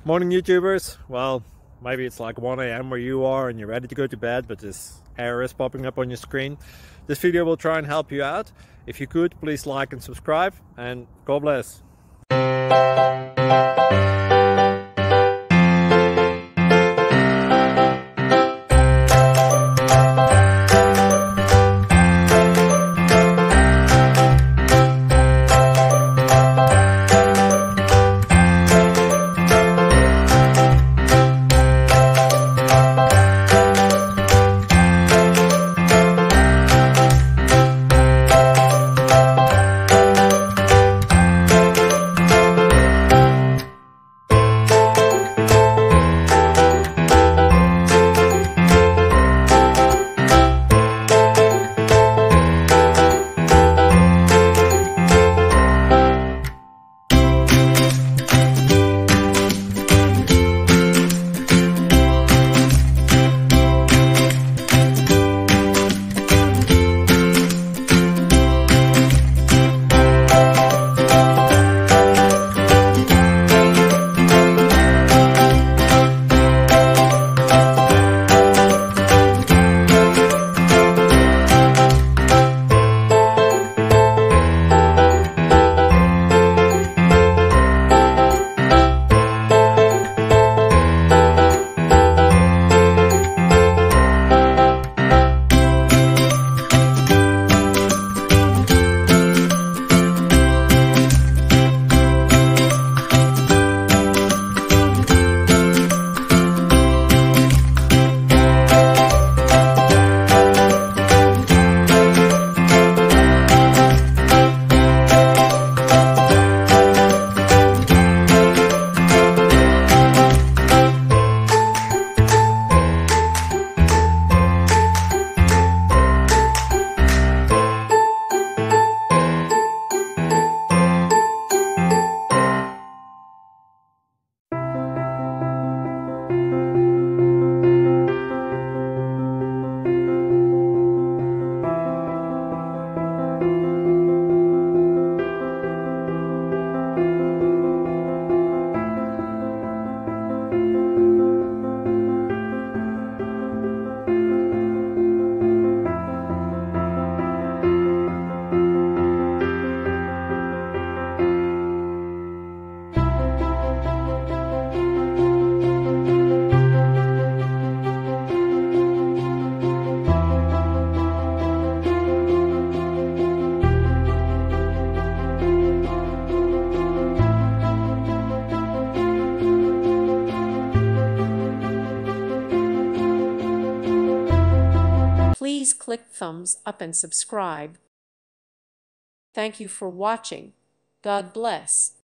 Morning YouTubers. Well, maybe it's like 1 a.m. where you are and you're ready to go to bed, but this error is popping up on your screen. This video will try and help you out. If you could, please like and subscribe, and God bless. Please click thumbs up and subscribe. Thank you for watching. God bless.